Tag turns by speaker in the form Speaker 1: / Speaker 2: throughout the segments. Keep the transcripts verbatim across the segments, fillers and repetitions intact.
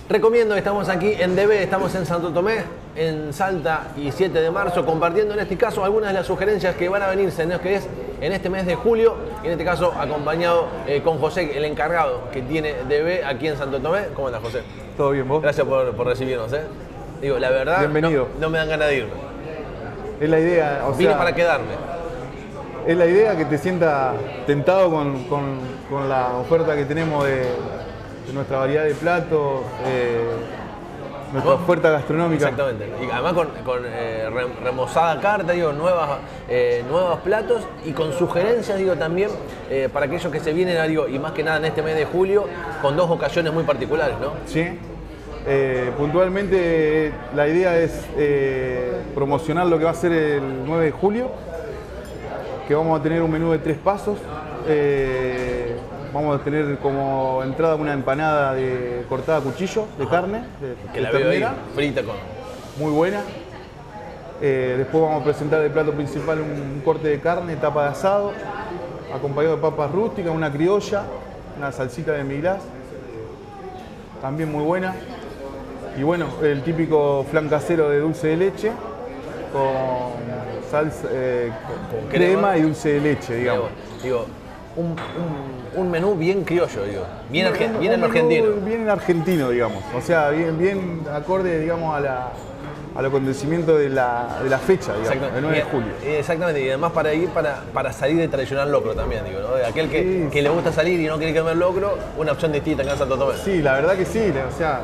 Speaker 1: Recomiendo, estamos aquí en D B, estamos en Santo Tomé, en Salta y siete de marzo, compartiendo en este caso algunas de las sugerencias que van a venirse en lo que es en este mes de julio, y en este caso acompañado eh, con José, el encargado que tiene D B aquí en Santo Tomé. ¿Cómo andas, José?
Speaker 2: ¿Todo bien, vos?
Speaker 1: Gracias por, por recibirnos, ¿eh? Digo, la verdad,
Speaker 2: bienvenido.
Speaker 1: No, no me dan ganas de irme.
Speaker 2: Es la idea, o
Speaker 1: Vine
Speaker 2: sea,
Speaker 1: para quedarme.
Speaker 2: Es la idea que te sientas tentado con, con, con la oferta que tenemos de, de nuestra variedad de platos, eh, nuestra
Speaker 1: ¿Vos?
Speaker 2: oferta gastronómica.
Speaker 1: Exactamente. Y además con, con eh, remozada carta, digo, nuevas, eh, nuevos platos y con sugerencias, digo, también eh, para aquellos que se vienen, digo, y más que nada en este mes de julio, con dos ocasiones muy particulares, ¿no?
Speaker 2: Sí. Eh, puntualmente la idea es eh, promocionar lo que va a ser el nueve de julio, que vamos a tener un menú de tres pasos. Eh, vamos a tener como entrada una empanada de cortada a cuchillo de Ajá. carne, de,
Speaker 1: que
Speaker 2: de
Speaker 1: la veo ahí,
Speaker 2: ternera,
Speaker 1: frita con...
Speaker 2: muy buena. Eh, después vamos a presentar de plato principal un, un corte de carne, tapa de asado, acompañado de papas rústicas, una criolla, una salsita de miglás, también muy buena. Y bueno, el típico flan casero de dulce de leche con salsa, eh, con, con crema, crema y dulce de leche, digamos.
Speaker 1: Digo, un, un, un menú bien criollo, digo. Bien,
Speaker 2: un,
Speaker 1: argen,
Speaker 2: un,
Speaker 1: bien
Speaker 2: un
Speaker 1: argentino.
Speaker 2: Bien argentino, digamos. O sea, bien, bien acorde, digamos, a la, al acontecimiento de la, de la fecha, digamos, el nueve de julio.
Speaker 1: Exactamente, y además para ir para, para salir de tradicional locro también, digo, ¿no? De aquel que,
Speaker 2: sí,
Speaker 1: que
Speaker 2: sí.
Speaker 1: le gusta salir y no quiere comer locro, una opción distinta acá en Santo Tomé.
Speaker 2: Sí, la verdad que sí, o sea,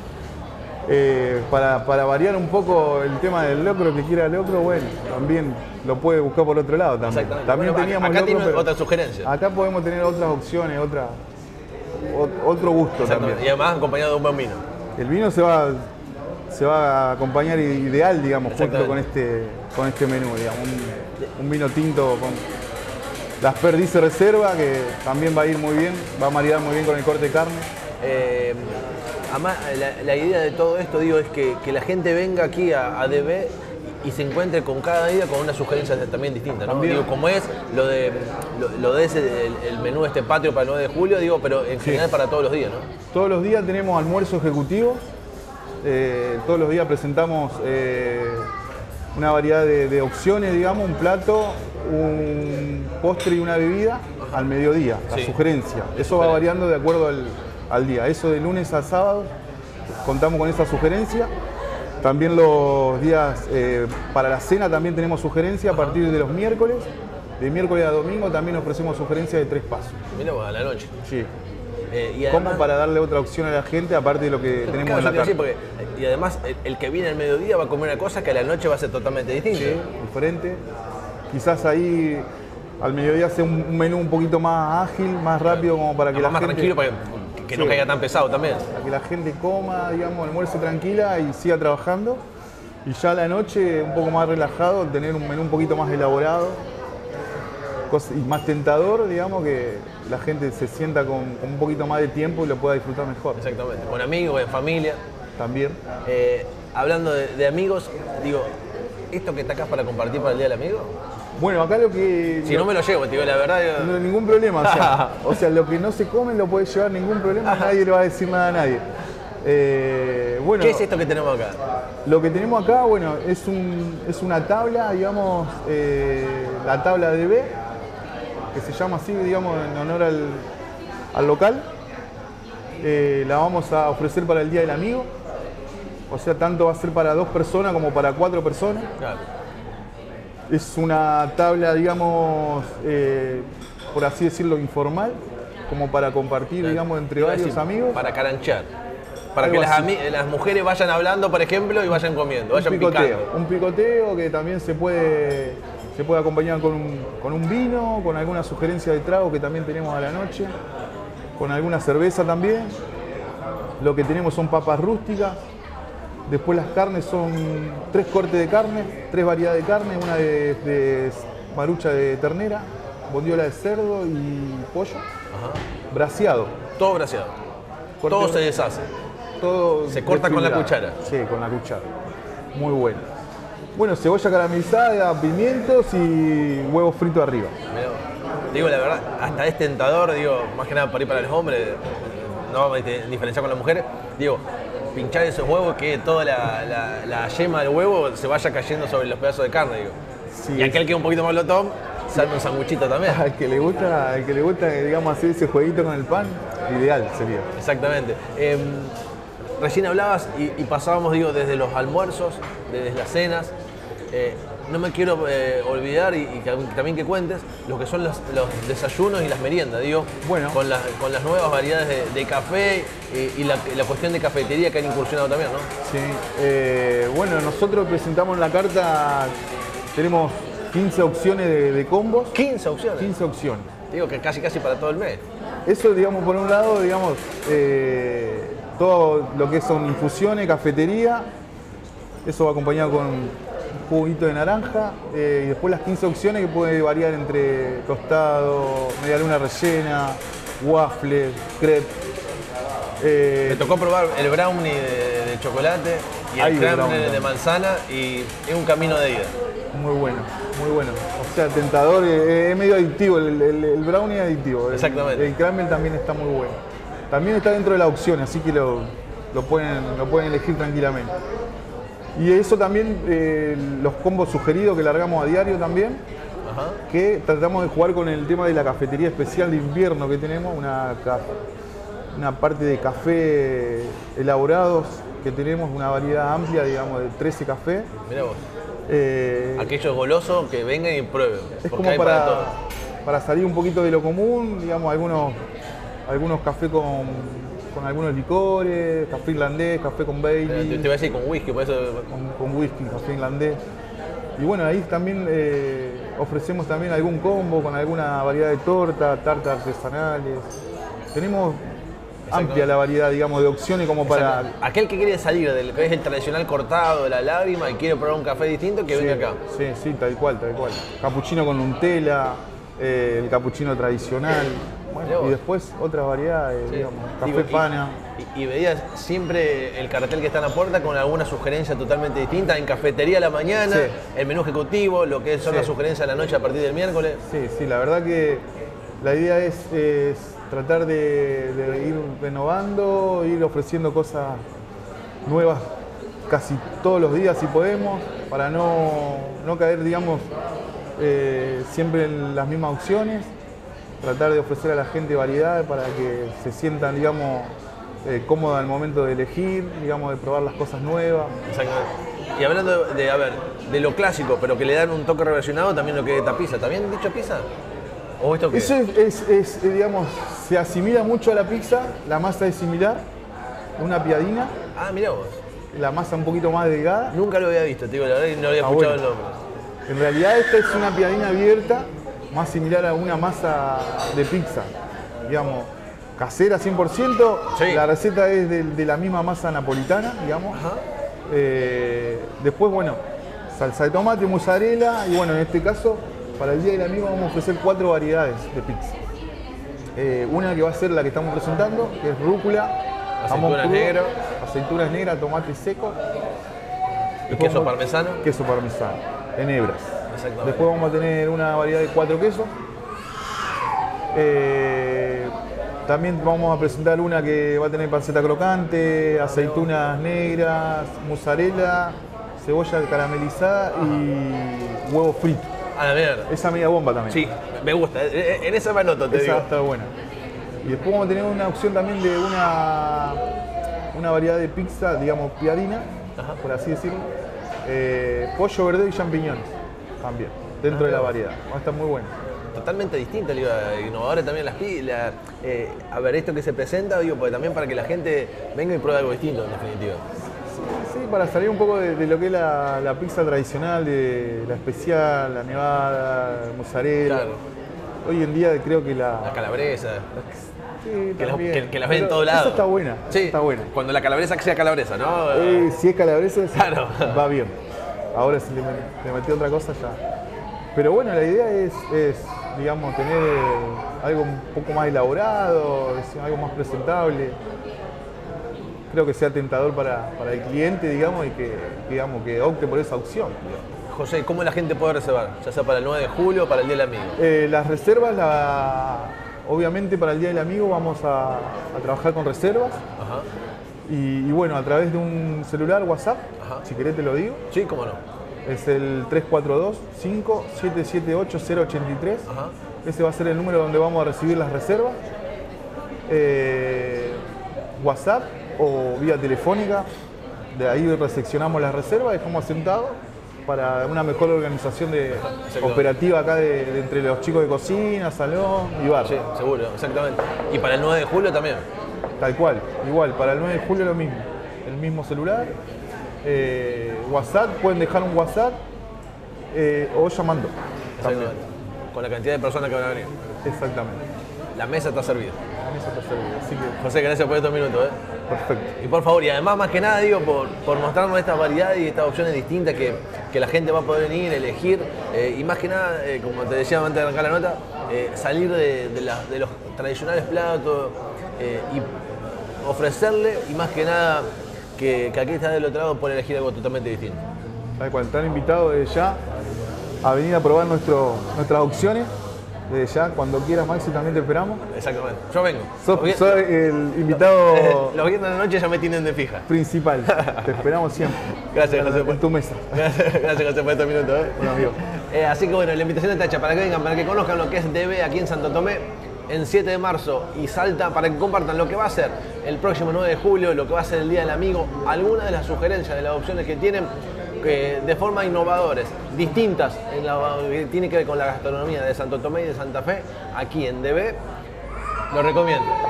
Speaker 2: eh, para, para variar un poco el tema del locro, que quiera locro, bueno, también lo puede buscar por otro lado también. También
Speaker 1: bueno,
Speaker 2: teníamos
Speaker 1: acá
Speaker 2: locro,
Speaker 1: tiene otra sugerencia.
Speaker 2: Acá podemos tener otras opciones, otra, otro gusto también.
Speaker 1: Y además acompañado de un buen vino.
Speaker 2: El vino se va, se va a acompañar ideal, digamos, junto con este, con este menú, digamos, un, un vino tinto con las Perdices Reserva, que también va a ir muy bien, va a maridar muy bien con el corte de carne.
Speaker 1: Eh, además, la, la idea de todo esto, digo, es que, que la gente venga aquí a, a D B y se encuentre con cada día con una sugerencia también distinta, ¿no? Digo, como es lo de, lo, lo de ese, el, el menú este patrio para el nueve de julio, digo, pero en general sí. Para todos los días, ¿no?
Speaker 2: Todos los días tenemos almuerzo ejecutivo, eh, todos los días presentamos eh, una variedad de, de opciones, digamos, un plato, un postre y una bebida al mediodía, la sí. sugerencia. Eso va variando de acuerdo al, al día. Eso de lunes a sábado contamos con esa sugerencia. También los días eh, para la cena también tenemos sugerencia a partir de los miércoles. De miércoles a domingo también ofrecemos sugerencias de tres pasos.
Speaker 1: Mira, a la noche.
Speaker 2: Sí.
Speaker 1: Eh, y además,
Speaker 2: como para darle otra opción a la gente aparte de lo que tenemos
Speaker 1: claro,
Speaker 2: en la carta.
Speaker 1: Sí, porque, y además el, el que viene al mediodía va a comer una cosa que a la noche va a ser totalmente distinta.
Speaker 2: Sí, diferente. Quizás ahí al mediodía sea un, un menú un poquito más ágil, más rápido, como para que
Speaker 1: además
Speaker 2: la
Speaker 1: más
Speaker 2: gente...
Speaker 1: tranquilo para que, que sí. no caiga tan pesado también.
Speaker 2: Para que la gente coma, digamos, almuerce tranquila y siga trabajando. Y ya a la noche, un poco más relajado, tener un menú un poquito más elaborado y más tentador, digamos, que la gente se sienta con, con un poquito más de tiempo y lo pueda disfrutar mejor.
Speaker 1: Exactamente, con amigos, en familia.
Speaker 2: También.
Speaker 1: Eh, hablando de, de amigos, digo, ¿esto que está acá para compartir para el Día del Amigo?
Speaker 2: Bueno, acá lo que...
Speaker 1: Si lo, no me lo llevo, te digo la verdad. Yo...
Speaker 2: No, ningún problema, o sea, o sea, lo que no se come lo puede llevar, ningún problema, nadie le va a decir nada a nadie. Eh, bueno,
Speaker 1: ¿qué es esto que tenemos acá?
Speaker 2: Lo que tenemos acá, bueno, es, un, es una tabla, digamos, eh, la tabla de B, que se llama así, digamos, en honor al, al local. Eh, la vamos a ofrecer para el Día del Amigo. O sea, tanto va a ser para dos personas como para cuatro personas.
Speaker 1: Claro.
Speaker 2: Es una tabla, digamos, eh, por así decirlo, informal, como para compartir, claro. digamos, entre
Speaker 1: Iba
Speaker 2: varios
Speaker 1: decir,
Speaker 2: amigos.
Speaker 1: Para caranchar. Para Algo que las, las mujeres vayan hablando, por ejemplo, y vayan comiendo, vayan
Speaker 2: un picoteo,
Speaker 1: picando.
Speaker 2: Un picoteo que también se puede, se puede acompañar con un, con un vino, con alguna sugerencia de trago que también tenemos a la noche, con alguna cerveza también. Lo que tenemos son papas rústicas. Después las carnes son tres cortes de carne, tres variedades de carne, una de, de marucha de ternera, bondiola de cerdo y pollo. Ajá. Braseado.
Speaker 1: Todo braseado. Corte todo se deshace.
Speaker 2: Todo
Speaker 1: se corta con la cuchara.
Speaker 2: Sí, con la cuchara. Muy bueno. Bueno, cebolla caramelizada, pimientos y huevos fritos arriba.
Speaker 1: Mirá, digo la verdad, hasta es tentador, digo, más que nada para ir para los hombres, no vamos a diferenciar con las mujeres. Digo, pinchar esos huevos, que toda la, la, la yema del huevo se vaya cayendo sobre los pedazos de carne, digo. Sí, y aquel que es un poquito más glotón, salta un sanguchito también.
Speaker 2: Al que le gusta, al que le gusta, digamos, hacer ese jueguito con el pan, ideal sería.
Speaker 1: Exactamente. Eh, recién hablabas y, y pasábamos, digo, desde los almuerzos, desde las cenas. Eh, no me quiero eh, olvidar y, y que, también que cuentes lo que son los, los desayunos y las meriendas, digo, bueno. con, la, con las nuevas variedades de, de café y, y la, la cuestión de cafetería que han incursionado también, ¿no?
Speaker 2: Sí, eh, bueno, nosotros presentamos en la carta, tenemos quince opciones de, de combos.
Speaker 1: ¿quince opciones?
Speaker 2: quince opciones.
Speaker 1: Digo que casi casi para todo el mes.
Speaker 2: Eso, digamos, por un lado, digamos, eh, todo lo que son infusiones, cafetería, eso va acompañado con juguito de naranja, eh, y después las quince opciones que puede variar entre tostado, media luna rellena, waffles, crepe.
Speaker 1: Eh, Me tocó probar el brownie de, de chocolate y el crumble de manzana y es un camino de ida.
Speaker 2: Muy bueno, muy bueno. O sea, tentador, es, es medio adictivo, el, el, el brownie es adictivo.
Speaker 1: Exactamente.
Speaker 2: El, el crumble también está muy bueno. También está dentro de la opción, así que lo, lo, pueden, lo pueden elegir tranquilamente. Y eso también, eh, los combos sugeridos que largamos a diario también, ajá, que tratamos de jugar con el tema de la cafetería especial de invierno que tenemos, una, una parte de café elaborados que tenemos, una variedad amplia, digamos, de trece cafés.
Speaker 1: Mirá vos.
Speaker 2: Eh,
Speaker 1: Aquellos golosos que vengan y prueben.
Speaker 2: Es como para, para, para salir un poquito de lo común, digamos, algunos, algunos cafés con... con algunos licores, café irlandés, café con Bailey.
Speaker 1: Te, te voy a decir con whisky, por eso...
Speaker 2: Con, con whisky, café irlandés. Y bueno, ahí también eh, ofrecemos también algún combo con alguna variedad de torta, tartas artesanales. Tenemos amplia la variedad, digamos, de opciones como para...
Speaker 1: Exacto. Aquel que quiere salir del que es el tradicional cortado de la lágrima y quiere probar un café distinto, que
Speaker 2: sí,
Speaker 1: venga acá.
Speaker 2: Sí, sí, tal cual, tal cual. Capuchino con Nutella, eh, el capuchino tradicional. Bueno, y después otras variedades, sí, digamos, café Digo, pana.
Speaker 1: Y, y veías siempre el cartel que está en la puerta con alguna sugerencia totalmente distinta, en cafetería a la mañana, sí, el menú ejecutivo, lo que son sí, las sugerencias a la noche a partir del miércoles.
Speaker 2: Sí, sí, la verdad que la idea es, es tratar de, de ir renovando, ir ofreciendo cosas nuevas casi todos los días si podemos, para no, no caer, digamos, eh, siempre en las mismas opciones. Tratar de ofrecer a la gente variedad para que se sientan, digamos, eh, cómodos al momento de elegir, digamos, de probar las cosas nuevas.
Speaker 1: Exactamente. Y hablando de, de, a ver, de lo clásico, pero que le dan un toque reversionado, también lo que es esta pizza. ¿También dicho pizza? ¿O esto qué?
Speaker 2: Eso es, es, es, digamos, se asimila mucho a la pizza, la masa es similar, una piadina.
Speaker 1: Ah, mirá vos.
Speaker 2: La masa un poquito más delgada.
Speaker 1: Nunca lo había visto, te digo, la verdad, y no había ah, escuchado bueno. el nombre.
Speaker 2: En realidad esta es una piadina abierta, más similar a una masa de pizza, digamos, casera cien por ciento. Sí. La receta es de, de la misma masa napolitana, digamos. Eh, después, bueno, salsa de tomate, mozzarella y bueno, en este caso, para el Día del Amigo vamos a ofrecer cuatro variedades de pizza. Eh, una que va a ser la que estamos presentando, que es rúcula,
Speaker 1: aceitunas negras,
Speaker 2: aceitunas negras, tomate seco.
Speaker 1: ¿Y queso parmesano?
Speaker 2: Queso parmesano, en hebras. Después vamos a tener una variedad de cuatro quesos. Eh, también vamos a presentar una que va a tener panceta crocante, aceitunas negras, mozzarella, cebolla caramelizada y huevo frito.
Speaker 1: A la mierda.
Speaker 2: Esa media bomba también.
Speaker 1: Sí, me gusta. En esa me anoto, te
Speaker 2: esa
Speaker 1: digo.
Speaker 2: va a estar buena. Y después vamos a tener una opción también de una, una variedad de pizza, digamos, piadina, ajá, por así decirlo. Eh, pollo, verdeo y champiñones. También, dentro ah, de la variedad. Va a estar muy bueno.
Speaker 1: Totalmente distinta, digo, innovadora también las pilas. Eh, a ver, esto que se presenta, digo, porque también para que la gente venga y pruebe algo distinto, en definitiva.
Speaker 2: Sí, sí, para salir un poco de, de lo que es la, la pizza tradicional, de la especial, la nevada, la mozzarella. Claro. Hoy en día creo que la...
Speaker 1: La calabresa. La,
Speaker 2: sí,
Speaker 1: que, la, que, que las ven en todos lados.
Speaker 2: Esa está buena.
Speaker 1: Sí,
Speaker 2: está buena.
Speaker 1: Cuando la calabresa que sea calabresa, ¿no?
Speaker 2: Eh, si es calabresa,
Speaker 1: claro,
Speaker 2: va bien. Ahora si le, le metí otra cosa ya. Pero bueno, la idea es, es digamos, tener algo un poco más elaborado, algo más presentable. Creo que sea tentador para, para el cliente, digamos, y que, digamos, que opte por esa opción.
Speaker 1: José, ¿cómo la gente puede reservar? Ya sea para el nueve de julio o para el Día del Amigo.
Speaker 2: Eh, las reservas, la, obviamente para el Día del Amigo vamos a, a trabajar con reservas. Ajá. Y, y bueno, a través de un celular, WhatsApp,
Speaker 1: Ajá.
Speaker 2: si querés te lo digo.
Speaker 1: Sí, cómo no.
Speaker 2: Es el tres cuatro dos, cinco siete siete ocho, cero ocho tres.
Speaker 1: Ajá.
Speaker 2: Ese va a ser el número donde vamos a recibir las reservas. Eh, WhatsApp o vía telefónica. De ahí recepcionamos las reservas, dejamos asentado para una mejor organización de, operativa acá de, de entre los chicos de cocina, salón y bar.
Speaker 1: Sí, seguro, exactamente. Y para el nueve de julio también.
Speaker 2: Tal cual, igual, para el nueve de julio lo mismo. El mismo celular. Eh, WhatsApp, pueden dejar un WhatsApp eh, o llamando. También.
Speaker 1: Con la cantidad de personas que van a venir.
Speaker 2: Exactamente.
Speaker 1: La mesa está servida.
Speaker 2: La mesa está servida, así que
Speaker 1: José, gracias por estos minutos. ¿eh?
Speaker 2: perfecto.
Speaker 1: Y por favor, y además más que nada digo, por, por mostrarnos esta variedad y estas opciones distintas que, que la gente va a poder venir, elegir, eh, y más que nada, eh, como te decía antes de arrancar la nota, eh, salir de, de, la, de los tradicionales platos eh, y ofrecerle, y más que nada, que, que aquí está del otro lado por elegir algo totalmente distinto.
Speaker 2: Tal cual, están invitados desde ya a venir a probar nuestro, nuestras opciones. Desde ya, cuando quieras, Maxi, también te esperamos.
Speaker 1: Exactamente. Yo vengo.
Speaker 2: Sos,
Speaker 1: Los,
Speaker 2: sos el invitado
Speaker 1: los, los viernes de la noche ya me tienen de fija.
Speaker 2: principal. Te esperamos siempre.
Speaker 1: Gracias, José.
Speaker 2: En, en tu mesa.
Speaker 1: Gracias, gracias, José, por estos minutos. ¿eh?
Speaker 2: Bueno, amigo.
Speaker 1: Eh, así que bueno, la invitación está hecha para que vengan, para que conozcan lo que es D B aquí en Santo Tomé en siete de marzo y Salta, para que compartan lo que va a ser el próximo nueve de julio, lo que va a ser el Día del Amigo, algunas de las sugerencias, de las opciones que tienen eh, de forma innovadoras, distintas, en la, que tiene que ver con la gastronomía de Santo Tomé y de Santa Fe, aquí en D B. Lo recomiendo.